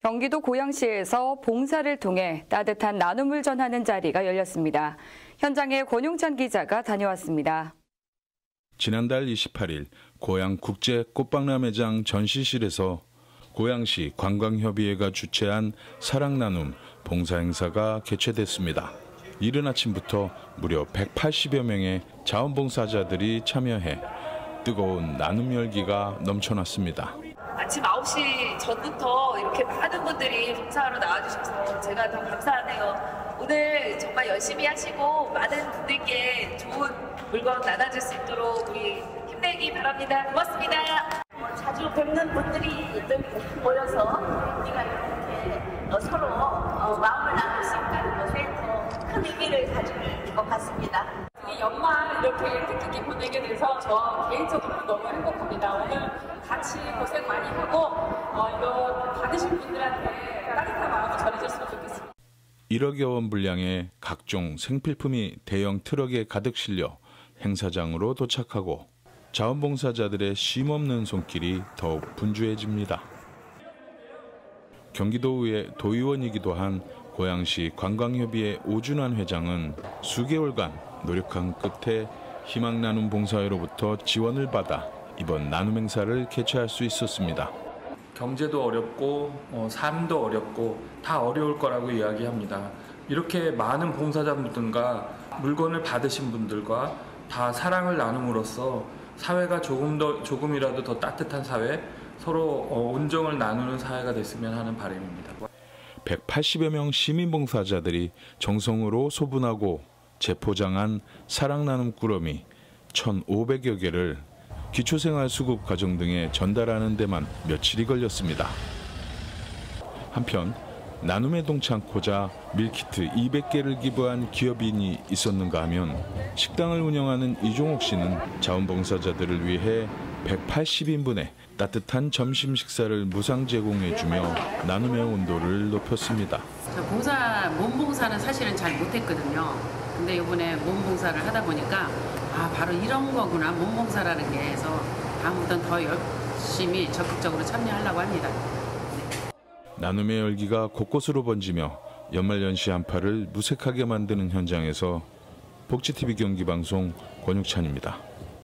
경기도 고양시에서 봉사를 통해 따뜻한 나눔을 전하는 자리가 열렸습니다. 현장에 권용찬 기자가 다녀왔습니다. 지난달 28일 고양 국제 꽃박람회장 전시실에서 고양시 관광협의회가 주최한 사랑나눔 봉사행사가 개최됐습니다. 이른 아침부터 무려 180여 명의 자원봉사자들이 참여해 뜨거운 나눔 열기가 넘쳐났습니다. 아침 9시 전부터 이렇게 많은 분들이 봉사하러 나와주셔서 제가 더 감사하네요. 오늘 정말 열심히 하시고 많은 분들께 좋은 물건 나눠줄 수 있도록 우리 힘내기 바랍니다. 고맙습니다. 자주 뵙는 분들이 모여서 우리가 이렇게 서로 마음을 나눌 수 있다는 것에 더 큰 의미를 가질 것 같습니다. 연말 이렇게 뜻깊게 보내게 돼서 저 개인적으로 너무 행복합니다. 오늘 같이 고생 많이 하고 이거 받으신 분들한테 따뜻한 마음이 전해졌으면 좋겠습니다. 1억여 원 분량의 각종 생필품이 대형 트럭에 가득 실려 행사장으로 도착하고 자원봉사자들의 쉼없는 손길이 더욱 분주해집니다. 경기도의회 도의원이기도 한 고양시 관광협의회 오준환 회장은 수개월간 노력한 끝에 희망나눔 봉사회로부터 지원을 받아 이번 나눔 행사를 개최할 수 있었습니다. 경제도 어렵고 삶도 어렵고 다 어려울 거라고 이야기합니다. 이렇게 많은 봉사자분들과 물건을 받으신 분들과 다 사랑을 나눔으로써 사회가 조금이라도 더 따뜻한 사회, 서로 온정을 나누는 사회가 됐으면 하는 바람입니다. 180여 명 시민봉사자들이 정성으로 소분하고 재포장한 사랑나눔 꾸러미 1,500여 개를 기초생활수급 가정 등에 전달하는 데만 며칠이 걸렸습니다. 한편 나눔에 동참코자 밀키트 200개를 기부한 기업인이 있었는가 하면 식당을 운영하는 이종옥 씨는 자원봉사자들을 위해 180인분의 따뜻한 점심 식사를 무상 제공해주며 나눔의 온도를 높였습니다. 몸봉사는 사실은 잘 못했거든요. 근데 이번에 몸봉사를 하다 보니까 바로 이런 거구나, 몸봉사라는 게 해서 다음부터는 더 열심히 적극적으로 참여하려고 합니다. 나눔의 열기가 곳곳으로 번지며 연말연시 한파를 무색하게 만드는 현장에서 복지TV 경기방송 권육찬입니다.